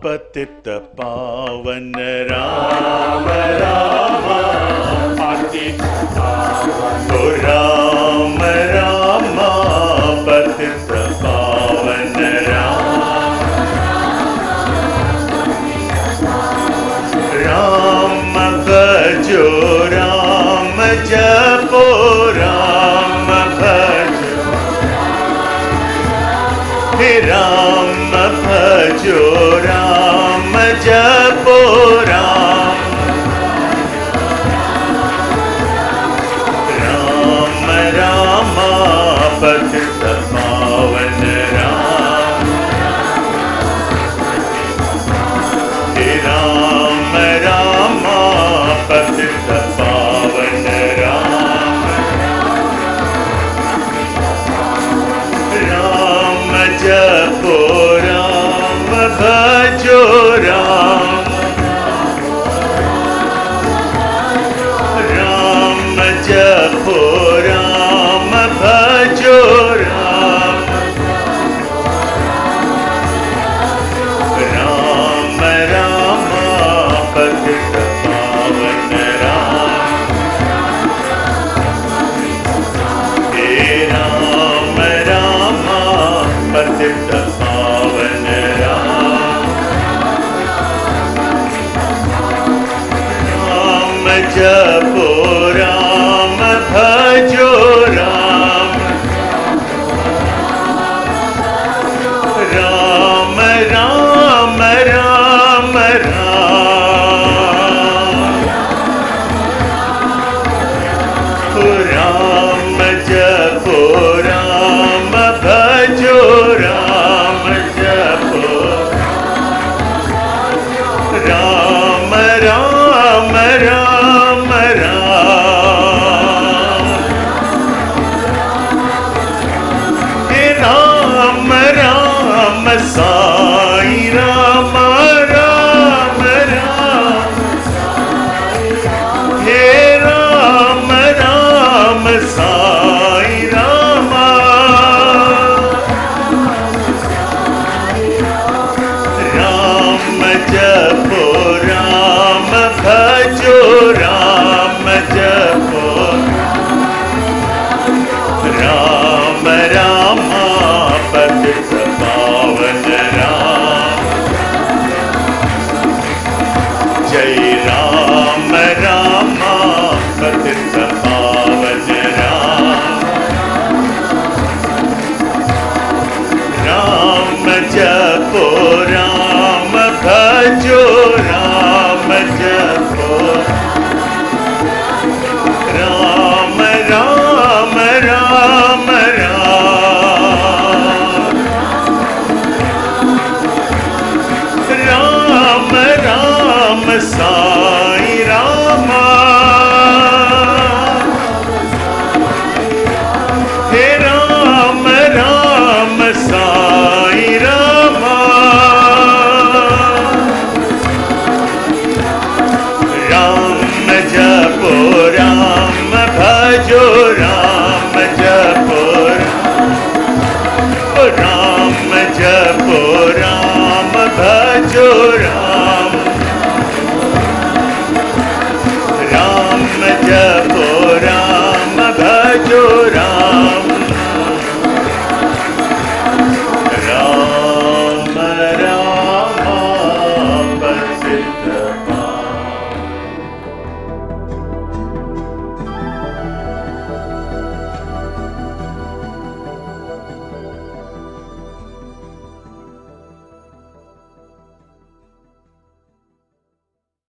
पतित पावन राम राम पतित पावन राम राम पतित पावन राम राम भजो राम जपो राम भजो राम भजो राम जपो राम राम राम पतित पावन राम राम राम पतित पावन राम राम जपो राम भजो राम राम जपो राम भजो राम राम राम पतित पावन राम राम राम पतित पावन राम राम जपो राम भजो राम राम राम राम राम जपो राम भजो राम जपो राम राम राम राम राम साई राम राम राम हे राम राम साई राम राम जपो राम भजो राम जपो राम राम पतित पावन राम जय राम राम पतित पावन राम राम जपो राम भजो राम जपो राम राम राम राम राम साई राम हे राम राम साई राम राम